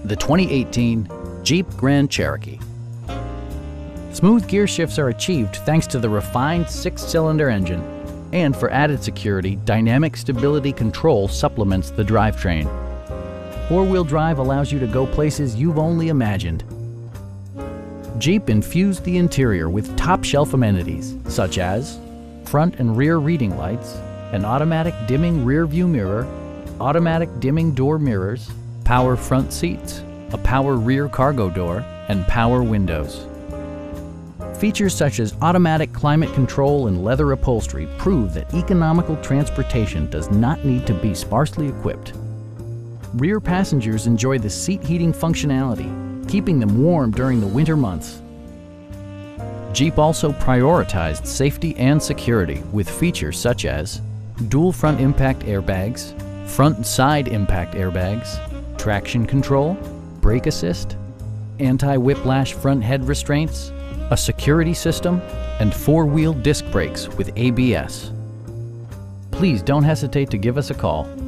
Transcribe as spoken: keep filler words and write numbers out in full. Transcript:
the twenty eighteen Jeep Grand Cherokee. Smooth gear shifts are achieved thanks to the refined six-cylinder engine, and for added security, dynamic stability control supplements the drivetrain. Four-wheel drive allows you to go places you've only imagined. Jeep infused the interior with top-shelf amenities such as front and rear reading lights, an automatic dimming rear-view mirror, automatic dimming door mirrors, power front seats, a power rear cargo door, and power windows. Features such as automatic climate control and leather upholstery prove that economical transportation does not need to be sparsely equipped. Rear passengers enjoy the seat heating functionality, keeping them warm during the winter months. Jeep also prioritized safety and security with features such as dual front impact airbags, front and side impact airbags, traction control, brake assist, anti-whiplash front head restraints, a security system, and four-wheel disc brakes with A B S. Please don't hesitate to give us a call.